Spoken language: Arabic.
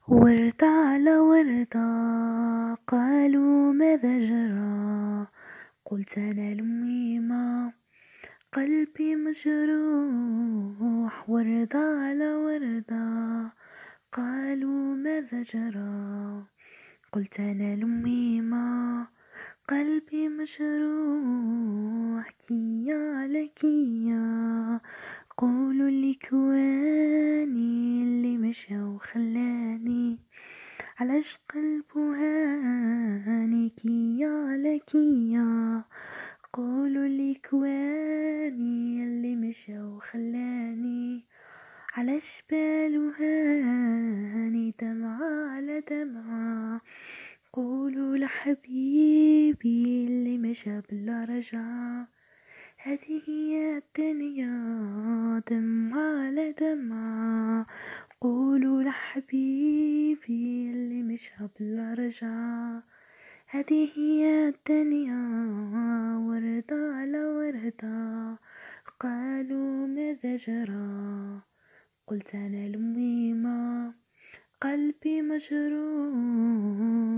ورد على وردة قالوا ماذا جرى، قلت أنا الميمة قلبي مجروح. ورد على وردة قالوا ماذا جرى، قلت أنا الميمة قلبي مجروح. كيا لكيا قولوا لي كواني اللي مشى وخلاني، علاش قلبه هاني. كيا لكيا قولوا لي كواني اللي مشى وخلاني، علاش بالو هاني. دمعة على دمعة قولوا لحبيبي اللي مشى بلا رجعة، هذه هي الدنيا. دمعة على دمعة قولوا لحبيبي اللي مشى بلا رجعة، هذه هي الدنيا. وردة على وردة قالوا ماذا جرى، قلت أنا الميمة قلبي مجروح.